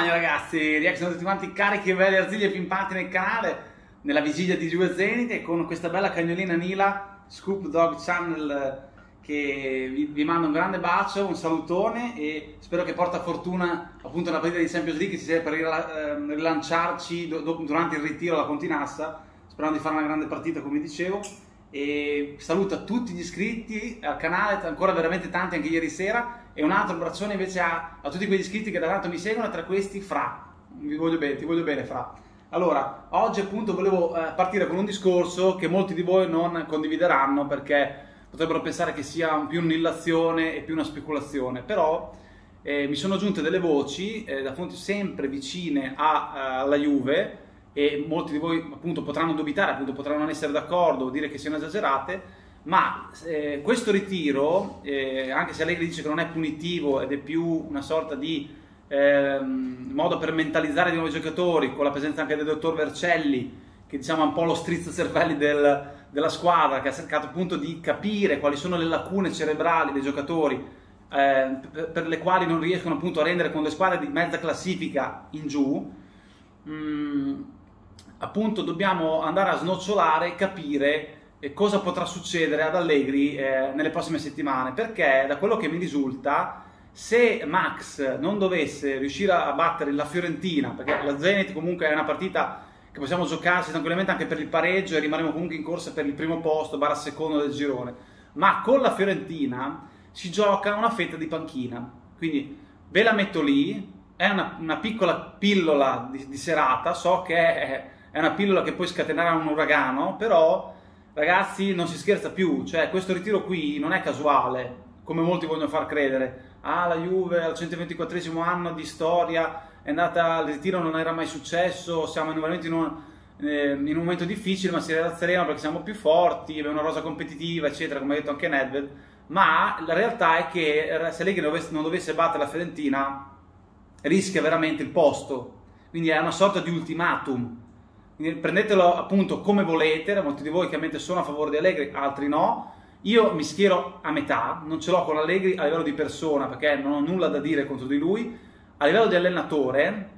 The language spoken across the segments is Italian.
compagni ragazzi, reaction tutti quanti carichi e belli arzigli e pimpanti nel canale nella vigilia di Juve Zenit e con questa bella cagnolina Nila, Scoop Dog Channel, che vi manda un grande bacio, un salutone e spero che porta fortuna appunto nella partita di Champions League, sia per rilanciarci durante il ritiro alla Continassa, sperando di fare una grande partita come dicevo. E saluto tutti gli iscritti al canale, ancora veramente tanti anche ieri sera, e un altro abbraccione invece a tutti quegli iscritti che da tanto mi seguono, tra questi Fra, ti voglio bene Fra. Allora, oggi appunto volevo partire con un discorso che molti di voi non condivideranno perché potrebbero pensare che sia più un'illazione e più una speculazione, però mi sono giunte delle voci da fonti sempre vicine alla Juve, e molti di voi appunto potranno dubitare, appunto potranno non essere d'accordo o dire che siano esagerate, ma questo ritiro, anche se Allegri dice che non è punitivo ed è più una sorta di modo per mentalizzare di nuovi giocatori, con la presenza anche del dottor Vercelli, che diciamo è un po' lo strizzacervelli della squadra, che ha cercato appunto di capire quali sono le lacune cerebrali dei giocatori, per le quali non riescono appunto a rendere con le squadre di mezza classifica in giù. Appunto dobbiamo andare a snocciolare e capire cosa potrà succedere ad Allegri nelle prossime settimane, perché da quello che mi risulta, se Max non dovesse riuscire a battere la Fiorentina, perché la Zenit comunque è una partita che possiamo giocarci tranquillamente anche per il pareggio e rimarremo comunque in corsa per il primo posto / secondo del girone, ma con la Fiorentina si gioca una fetta di panchina, quindi ve la metto lì, è una piccola pillola di serata, so che è una pillola che poi scatenerà un uragano, però ragazzi non si scherza più, cioè questo ritiro qui non è casuale, come molti vogliono far credere. Ah, la Juve al 124esimo anno di storia è andata al ritiro, non era mai successo, siamo veramente in un momento difficile, ma si rialzeremo perché siamo più forti, abbiamo una rosa competitiva, eccetera, come ha detto anche Nedved. Ma la realtà è che se Allegri non dovesse battere la Fiorentina, rischia veramente il posto, quindi è una sorta di ultimatum. Prendetelo appunto come volete, molti di voi chiaramente sono a favore di Allegri, altri no. Io mi schiero a metà, non ce l'ho con Allegri a livello di persona perché non ho nulla da dire contro di lui. A livello di allenatore,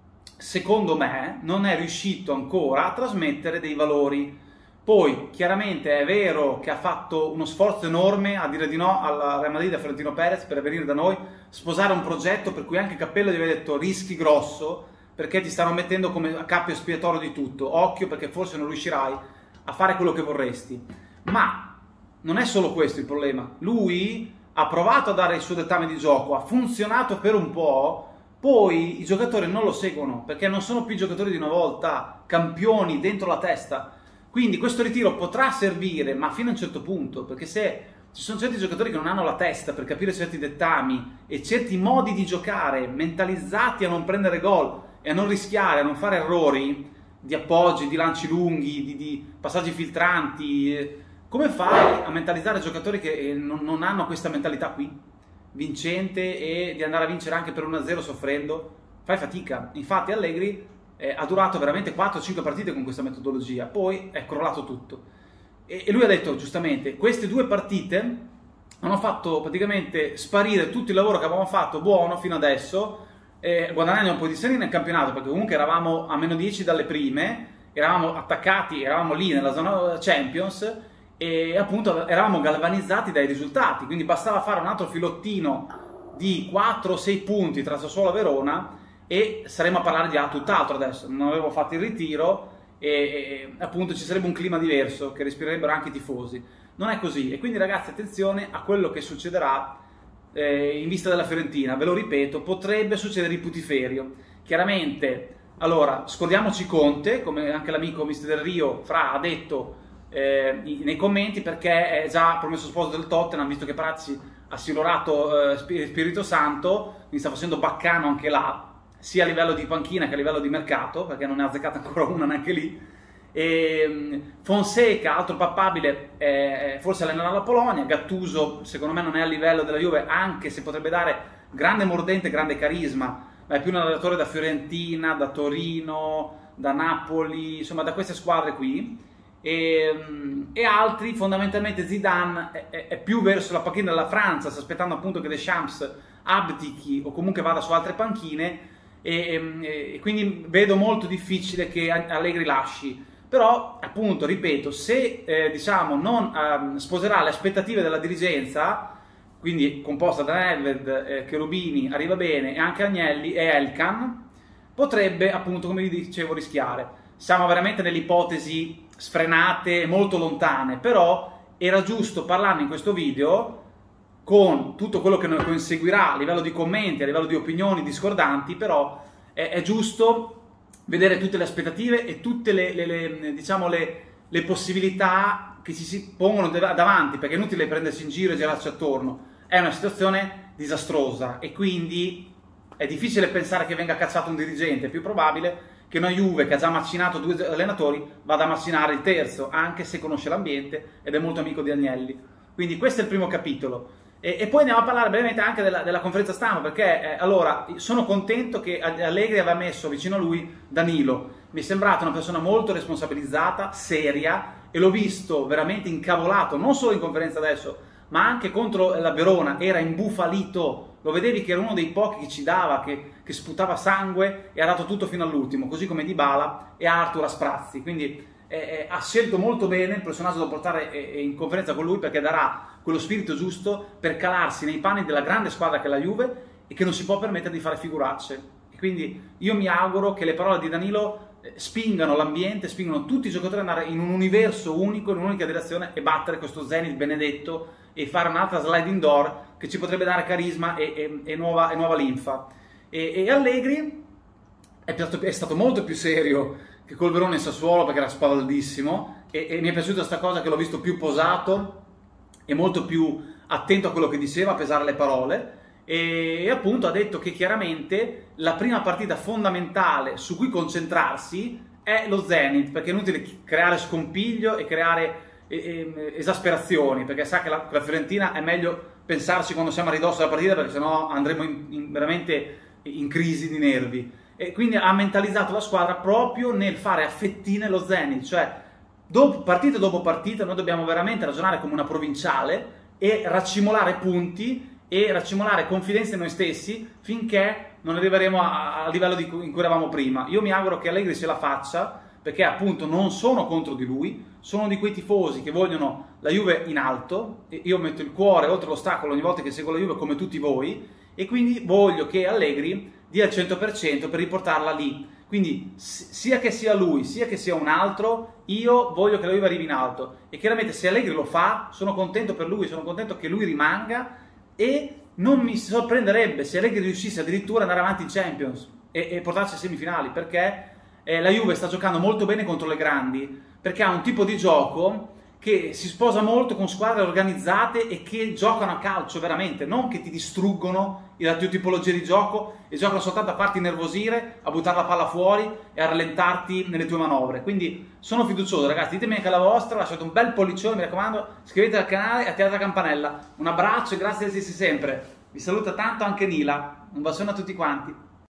secondo me, non è riuscito ancora a trasmettere dei valori. Poi, chiaramente è vero che ha fatto uno sforzo enorme a dire di no al Real Madrid e a Florentino Perez per venire da noi, sposare un progetto per cui anche Cappello gli aveva detto rischi grosso, perché ti stanno mettendo come a cappio espiatorio di tutto, occhio perché forse non riuscirai a fare quello che vorresti. Ma non è solo questo il problema, lui ha provato a dare il suo dettame di gioco, ha funzionato per un po', poi i giocatori non lo seguono, perché non sono più giocatori di una volta, campioni dentro la testa, quindi questo ritiro potrà servire, ma fino a un certo punto, perché se ci sono certi giocatori che non hanno la testa per capire certi dettami e certi modi di giocare, mentalizzati a non prendere gol, e a non rischiare, a non fare errori di appoggi, di lanci lunghi, di passaggi filtranti, come fai a mentalizzare giocatori che non hanno questa mentalità qui, vincente, e di andare a vincere anche per 1-0 soffrendo? Fai fatica. Infatti Allegri ha durato veramente 4-5 partite con questa metodologia, poi è crollato tutto. E lui ha detto giustamente, queste 2 partite hanno fatto praticamente sparire tutto il lavoro che avevamo fatto buono fino adesso, guadagnando un po' di seri nel campionato, perché comunque eravamo a -10 dalle prime, eravamo attaccati, eravamo lì nella zona Champions e appunto eravamo galvanizzati dai risultati, quindi bastava fare un altro filottino di 4 o 6 punti tra Sassuolo e Verona e saremmo a parlare di tutt'altro adesso. Non avevo fatto il ritiro e appunto ci sarebbe un clima diverso che respirerebbero anche i tifosi. Non è così, e quindi ragazzi attenzione a quello che succederà in vista della Fiorentina. Ve lo ripeto, potrebbe succedere il putiferio. Chiaramente, allora, scordiamoci Conte, come anche l'amico Mister Del Rio Fra ha detto nei commenti, perché è già promesso sposo del Tottenham, visto che Prazzi ha silorato Spirito Santo, quindi sta facendo baccano anche là, sia a livello di panchina che a livello di mercato, perché non ne ha azzeccata ancora una neanche lì. Fonseca, altro papabile, forse allenerà la Polonia. Gattuso secondo me non è a livello della Juve, anche se potrebbe dare grande mordente, grande carisma, ma è più un allenatore da Fiorentina, da Torino, da Napoli, insomma da queste squadre qui. E altri, fondamentalmente Zidane è più verso la panchina della Francia, sta aspettando appunto che Deschamps abdichi o comunque vada su altre panchine, e quindi vedo molto difficile che Allegri lasci. Però, appunto, ripeto, se diciamo non sposerà le aspettative della dirigenza, quindi composta da Nedved, Cherubini, arriva bene, e anche Agnelli e Elkan, potrebbe, appunto, come vi dicevo, rischiare. Siamo veramente nelle ipotesi sfrenate, molto lontane, però era giusto parlarne in questo video con tutto quello che ne conseguirà a livello di commenti, a livello di opinioni discordanti, però è giusto vedere tutte le aspettative e tutte diciamo, le possibilità che ci si pongono davanti, perché è inutile prendersi in giro e girarci attorno. È una situazione disastrosa e quindi è difficile pensare che venga cacciato un dirigente. È più probabile che una Juve che ha già macinato 2 allenatori vada a macinare il terzo, anche se conosce l'ambiente ed è molto amico di Agnelli. Quindi questo è il primo capitolo. E poi andiamo a parlare brevemente anche della conferenza stampa, perché allora sono contento che Allegri aveva messo vicino a lui Danilo. Mi è sembrata una persona molto responsabilizzata, seria, e l'ho visto veramente incavolato, non solo in conferenza adesso, ma anche contro la Verona. Era imbufalito, lo vedevi che era uno dei pochi che ci dava, che sputava sangue, e ha dato tutto fino all'ultimo, così come Dybala e Arthur a sprazzi. Quindi ha scelto molto bene il personaggio da portare in conferenza con lui, perché darà quello spirito giusto per calarsi nei panni della grande squadra che è la Juve e che non si può permettere di fare figuracce. E quindi io mi auguro che le parole di Danilo spingano l'ambiente, spingano tutti i giocatori ad andare in un universo unico, in un'unica direzione, e battere questo Zenit benedetto e fare un'altra sliding door che ci potrebbe dare carisma e nuova linfa. E Allegri è stato molto più serio che col Verona in Sassuolo, perché era spavaldissimo, e mi è piaciuta questa cosa, che l'ho visto più posato e molto più attento a quello che diceva, a pesare le parole, e appunto ha detto che chiaramente la prima partita fondamentale su cui concentrarsi è lo Zenit, perché è inutile creare scompiglio e creare esasperazioni, perché sa che la Fiorentina è meglio pensarci quando siamo a ridosso della partita, perché sennò andremo veramente in crisi di nervi. E quindi ha mentalizzato la squadra proprio nel fare a fettine lo Zenit, cioè partita dopo partita noi dobbiamo veramente ragionare come una provinciale e raccimolare punti e raccimolare confidenza in noi stessi finché non arriveremo al livello in cui eravamo prima. Io mi auguro che Allegri ce la faccia, perché appunto non sono contro di lui, sono di quei tifosi che vogliono la Juve in alto, e io metto il cuore oltre l'ostacolo ogni volta che seguo la Juve, come tutti voi, e quindi voglio che Allegri dia il 100% per riportarla lì. Quindi sia che sia lui, sia che sia un altro, io voglio che la Juve arrivi in alto, e chiaramente se Allegri lo fa sono contento per lui, sono contento che lui rimanga, e non mi sorprenderebbe se Allegri riuscisse addirittura ad andare avanti in Champions e portarci ai semifinali, perché la Juve sta giocando molto bene contro le grandi, perché ha un tipo di gioco che si sposa molto con squadre organizzate e che giocano a calcio veramente, non che ti distruggono la tua tipologia di gioco e giocano soltanto a farti nervosire, a buttare la palla fuori e a rallentarti nelle tue manovre. Quindi sono fiducioso, ragazzi, ditemi anche la vostra, lasciate un bel pollicione, mi raccomando, iscrivetevi al canale e attivate la campanella. Un abbraccio e grazie di esserci sempre. Vi saluta tanto anche Nila, un bacione a tutti quanti.